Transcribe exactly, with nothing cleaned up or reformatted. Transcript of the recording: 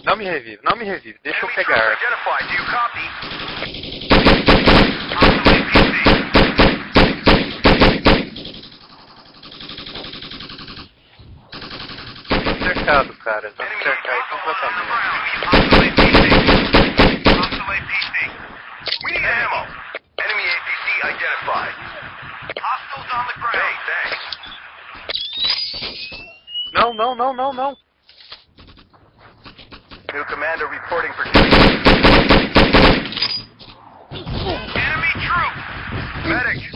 Não me revive, não me revive. Deixa eu pegar a arma. Cercado, cara. Tá cercado aí completamente. We need ammo. Enemy A P C identified. Hostiles on the ground. Hey, thanks. Não, não, não, não, não. New commander reporting for duty. Enemy troop. Medic.